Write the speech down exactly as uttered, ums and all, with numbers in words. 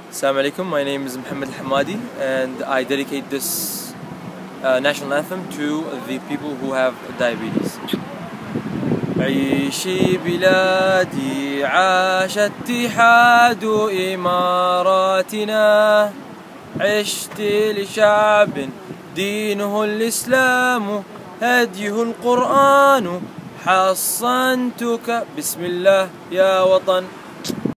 Assalamu alaikum, my name is Mohammed Al-Hamadi and I dedicate this uh, national anthem to the people who have diabetes. عيشي بلادي عاش اتحاد إماراتنا، عشت لشعب دينه الإسلام هديه القرآن، حصنتك بسم الله يا وطن